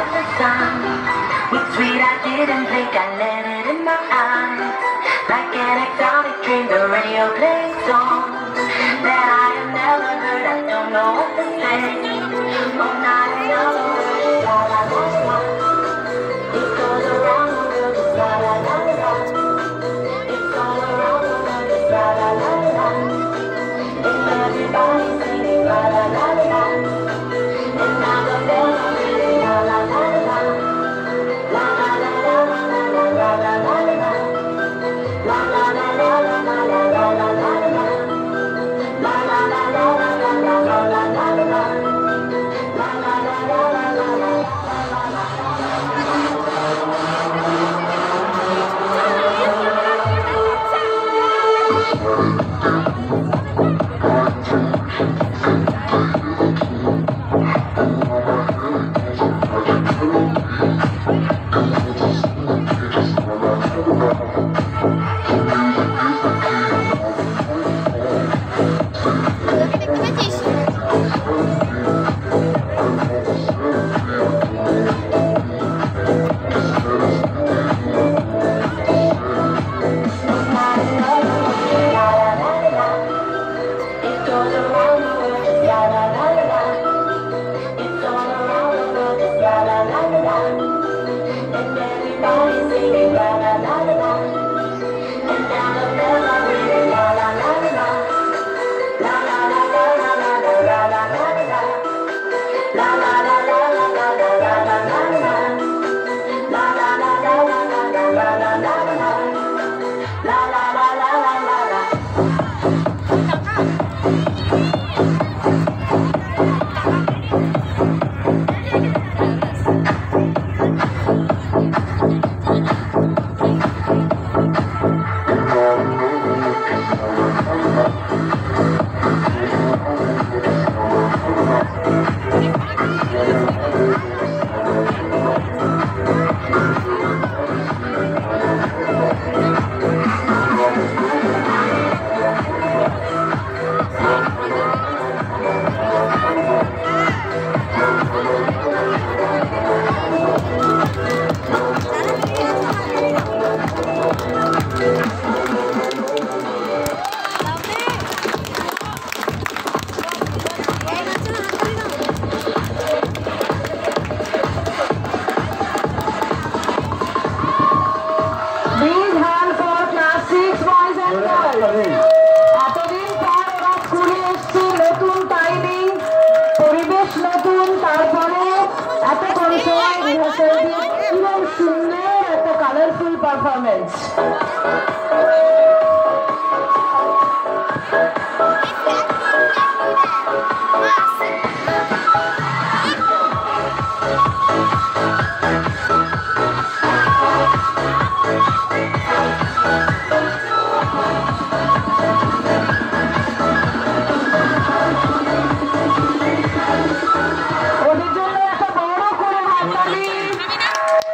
like the sun. It's sweet, I didn't blink, I let it in my eyes. Like an exotic dream, the radio plays songs that I have never heard, I don't know what to say. Oh, not another word, la la la la. It goes around the world, just la la la la. It's all around the world, just la la la la. And everybody's singing la la la la. And now the melody is la la la la. La la la la la la la la la la. La la la la la la la la la la la. La la la la la la la la la la la. La la la la la la la la. এতদিন পর ওরা স্কুলে এসছে, নতুন timing, পরিবেশ নতুন, তারপরে এত কম সময় রিহার্সাল দিয়ে কিরকম সুন্দর একটা কালারফুল পারফরমেন্স।